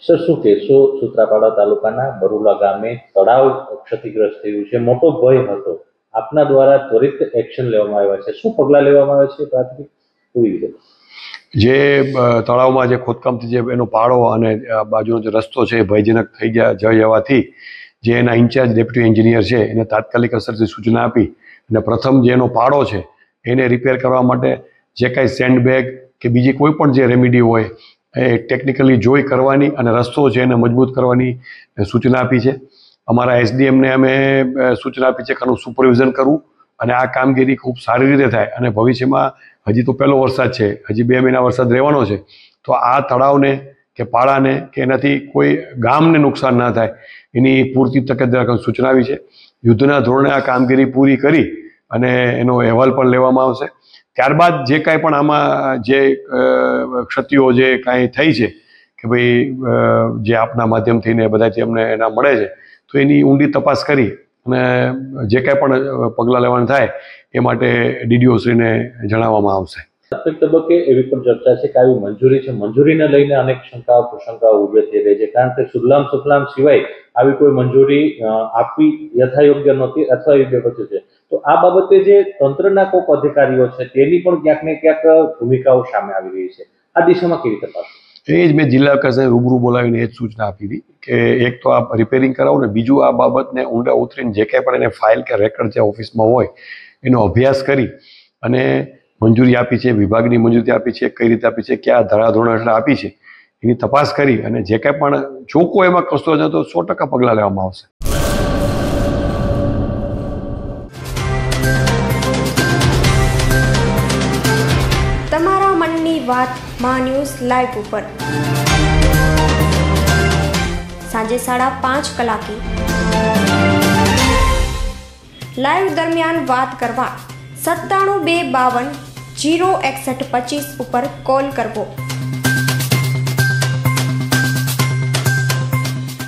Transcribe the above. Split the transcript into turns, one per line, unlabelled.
Sir, શું કહેશો? સૂત્રાપાડા તાલુકાના બરુલા ગામે તળાવ ક્ષતિગ્રસ્ત થયું છે, મોટો ભય હતો. આપના દ્વારા ત્વરિત એક્શન લેવામાં આવ્યા છે, શું પગલાં લેવામાં આવ્યા છે? પ્રાથમિક પૂરી રીતે
જે તળાવમાં જે ખોદકામથી જે એનો પાળો અને બાજુનો જે રસ્તો છે એ ભયજનક થઈ જવાથી જે એના ઇન્ચાર્જ ડેપ્યુટી એન્જિનિયર છે એને તાત્કાલિક અસરથી સૂચના આપી અને પ્રથમ જે એનો પાળો છે એને રિપેર કરવા માટે જે કાંઈ સેન્ડબેગ કે બીજી કોઈ પણ જે રેમેડી હોય એ ટેકનિકલી જોઈ કરવાની અને રસ્તો છે એને મજબૂત કરવાની સૂચના આપી છે. અમારા એસડીએમને અમે સૂચના આપી છે કે આનું સુપરવિઝન કરવું અને આ કામગીરી ખૂબ સારી રીતે થાય. અને ભવિષ્યમાં હજી તો પહેલો વરસાદ છે, હજી 2 મહિના વરસાદ રહેવાનો છે, તો આ તળાવને કે પાળાને કે એનાથી કોઈ ગામને નુકસાન ના થાય એની પૂરતી તકેદારી રાખવાની સૂચના આવી છે. યુદ્ધના ધોરણે આ કામગીરી પૂરી કરી અને એનો અહેવાલ પણ લેવામાં આવશે. ત્યારબાદ જે કાંઈ પણ આમાં જે ક્ષતિઓ જે કાંઈ થઈ છે કે ભાઈ જે આપના માધ્યમથી ને બધાથી અમને એના મળે છે તો એની ઊંડી તપાસ કરી અને જે કાંઈ પણ પગલાં લેવાનું થાય એ માટે ડીડીઓશ્રીને જણાવવામાં આવશે.
પ્રાથમિક તબક્કે એવી પણ ચર્ચા છે કે આવી મંજૂરી છે, મંજૂરીને લઈને અનેક શંકાઓ કુશંકાઓ ઊભી થઈ રહી છે, કારણ કે સુજલામ સુફલામ સિવાય આવી કોઈ મંજૂરી આપવી યથાયોગ્ય નહોતી અથવા યોગ્ય બચ્યું છે. તો આ બાબતે જે તંત્રના કોઈક અધિકારીઓ છે તેની પણ ક્યાંક ને ક્યાંક ભૂમિકાઓ સામે આવી રહી છે. આ દિશામાં કેવી તપાસ?
એ જ મેં જિલ્લા કક્ષાએ રૂબરૂ બોલાવીને એ જ સૂચના આપી હતી કે એક તો આ રિપેરિંગ કરાવો ને બીજું આ બાબતને ઊંડા ઉતરીને જે કાંઈ પણ એને ફાઇલ કે રેકર્ડ જે ઓફિસમાં હોય એનો અભ્યાસ કરી અને મંજૂરી આપી છે, વિભાગની મંજૂરી આપી છે, કઈ રીતે આપી છે, ક્યાં ધારાધોરણ હેઠળ આપી છે એની તપાસ કરી અને જે કાંઈ પણ ચોખ્ખો એમાં કસતો છે તો 100% પગલાં લેવામાં આવશે.
તમારા મનની વાત માં ન્યૂઝ લાઈવ ઉપર સાંજે 5:30 કલાકે લાઈવ દરમિયાન વાત કરવા 97 252 06125 ઉપર કોલ કરવો.